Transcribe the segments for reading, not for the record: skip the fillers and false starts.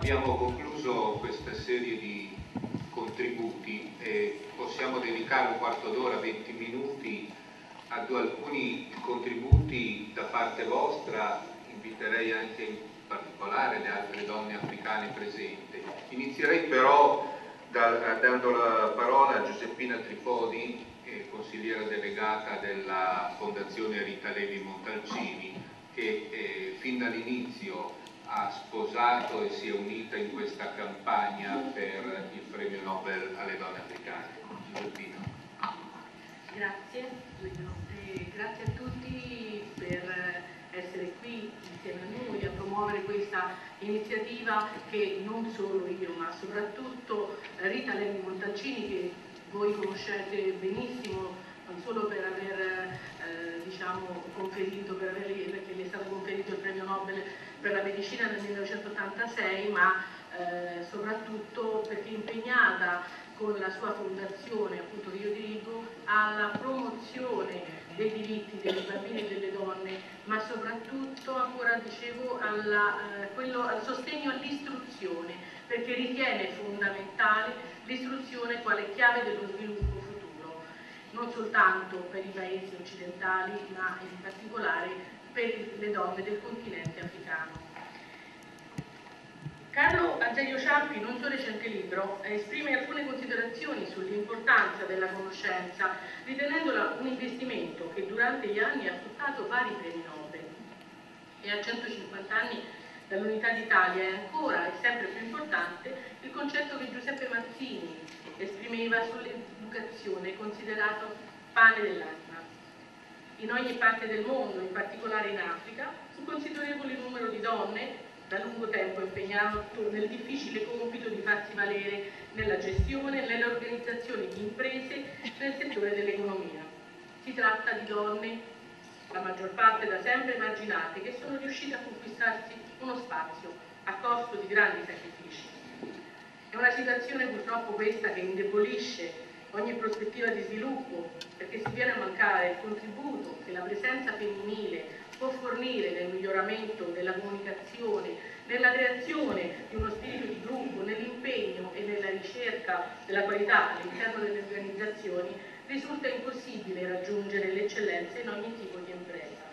Abbiamo concluso questa serie di contributi e possiamo dedicare un quarto d'ora, 20 minuti ad alcuni contributi da parte vostra. Inviterei anche in particolare le altre donne africane presenti. Inizierei però dando la parola a Giuseppina Tripodi, consigliera delegata della Fondazione Rita Levi Montalcini, che fin dall'inizio ha sposato e si è unita in questa campagna per il premio Nobel alle donne africane. Giuseppina. Grazie, grazie a tutti per essere qui insieme a noi a promuovere questa iniziativa che non solo io ma soprattutto Rita Levi Montalcini, che voi conoscete benissimo non solo per aver conferito, perché gli è stato conferito il premio Nobel per la medicina nel 1986, ma soprattutto perché è impegnata con la sua fondazione, appunto, che io dirigo, alla promozione dei diritti delle bambine e delle donne, ma soprattutto, ancora dicevo, al sostegno all'istruzione, perché ritiene fondamentale l'istruzione quale chiave dello sviluppo futuro, non soltanto per i paesi occidentali, ma in particolare per le donne del continente africano. Carlo Azeglio Ciampi, in un suo recente libro, esprime alcune considerazioni sull'importanza della conoscenza, ritenendola un investimento che durante gli anni ha fruttato vari premi Nobel. E a 150 anni dall'Unità d'Italia è ancora e sempre più importante il concetto che Giuseppe Mazzini esprimeva sull'educazione considerato pane dell'anima. In ogni parte del mondo, in particolare in Africa, un considerevole numero di donne da lungo tempo impegnato nel difficile compito di farsi valere nella gestione e nell'organizzazione di imprese nel settore dell'economia. Si tratta di donne, la maggior parte da sempre emarginate, che sono riuscite a conquistarsi uno spazio a costo di grandi sacrifici. È una situazione purtroppo questa che indebolisce ogni prospettiva di sviluppo, perché si viene a mancare il contributo che la presenza femminile può fornire nel miglioramento della comunicazione, nella creazione di uno spirito di gruppo, nell'impegno e nella ricerca della qualità all'interno delle organizzazioni. Risulta impossibile raggiungere l'eccellenza in ogni tipo di impresa.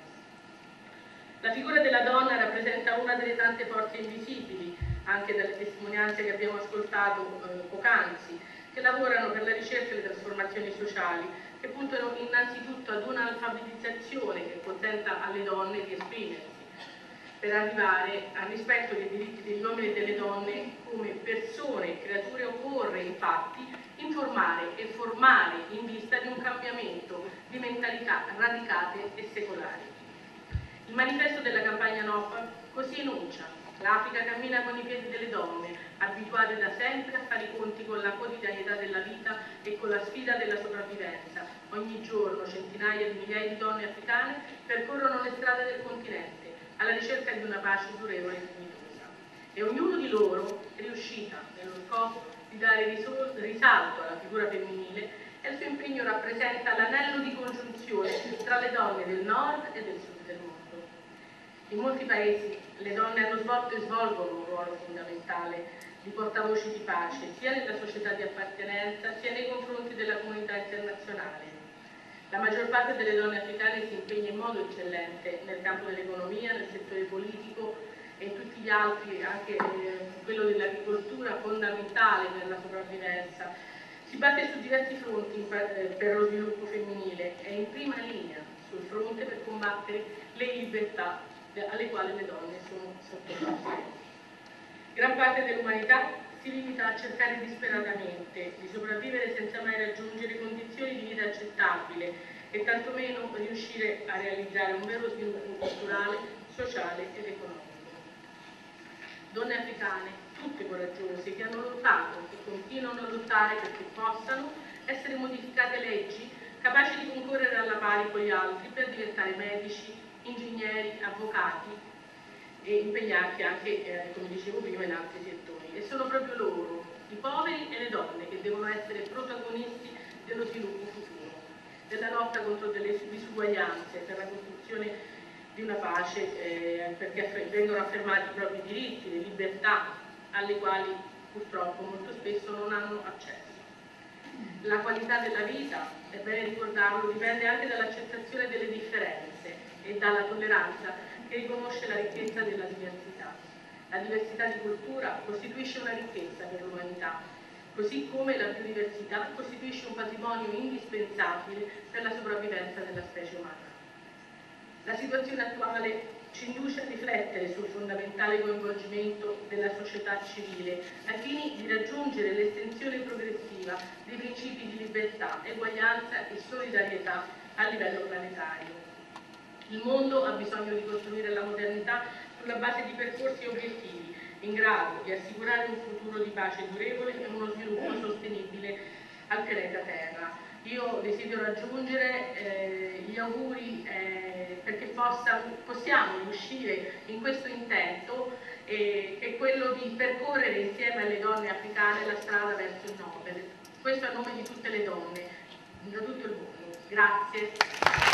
La figura della donna rappresenta una delle tante forze invisibili, anche dalle testimonianze che abbiamo ascoltato poc'anzi, che lavorano per la ricerca e le trasformazioni sociali, che puntano innanzitutto ad un'alfabetizzazione che consenta alle donne di esprimersi, per arrivare al rispetto dei diritti degli uomini e delle donne come persone e creature. Occorre infatti informare e formare in vista di un cambiamento di mentalità radicate e secolari. Il manifesto della campagna NOPA così enuncia: l'Africa cammina con i piedi delle donne, abituate da sempre a fare i conti con la quotidianità della vita e con la sfida della sopravvivenza. Ogni giorno centinaia di migliaia di donne africane percorrono le strade del continente alla ricerca di una pace durevole e dignitosa. E ognuno di loro è riuscita nello scopo di dare risalto alla figura femminile, e il suo impegno rappresenta l'anello di congiunzione tra le donne del nord e del sud del mondo. In molti paesi le donne hanno svolto e svolgono un ruolo fondamentale di portavoci di pace, sia nella società di appartenenza, sia nei confronti della comunità internazionale. La maggior parte delle donne africane si impegna in modo eccellente nel campo dell'economia, nel settore politico e in tutti gli altri, anche quello dell'agricoltura, fondamentale per la sopravvivenza. Si batte su diversi fronti per lo sviluppo femminile, è in prima linea sul fronte per combattere le libertà alle quali le donne sono sottoposte. Gran parte dell'umanità si limita a cercare disperatamente di sopravvivere senza mai raggiungere condizioni di vita accettabile e tantomeno riuscire a realizzare un vero sviluppo culturale, sociale ed economico. Donne africane, tutte coraggiose, che hanno lottato e continuano a lottare perché possano essere modificate leggi capaci di concorrere alla pari con gli altri per diventare medici, ingegneri, avvocati e impegnati anche, come dicevo prima, in altri settori. E sono proprio loro, i poveri e le donne, che devono essere protagonisti dello sviluppo futuro, della lotta contro delle disuguaglianze, per la costruzione di una pace, perché vengono affermati i propri diritti, le libertà, alle quali purtroppo molto spesso non hanno accesso. La qualità della vita, è bene ricordarlo, dipende anche dall'accettazione delle differenze e dalla tolleranza che riconosce la ricchezza della diversità. La diversità di cultura costituisce una ricchezza per l'umanità, così come la biodiversità costituisce un patrimonio indispensabile per la sopravvivenza della specie umana. La situazione attuale ci induce a riflettere sul fondamentale coinvolgimento della società civile ai fini di raggiungere l'estensione progressiva dei principi di libertà, eguaglianza e solidarietà a livello planetario. Il mondo ha bisogno di costruire la modernità sulla base di percorsi obiettivi in grado di assicurare un futuro di pace durevole e uno sviluppo sostenibile al pianeta Terra. Io desidero aggiungere gli auguri perché possiamo riuscire in questo intento, che è quello di percorrere insieme alle donne africane la strada verso il Nobel. Questo a nome di tutte le donne, da tutto il mondo. Grazie.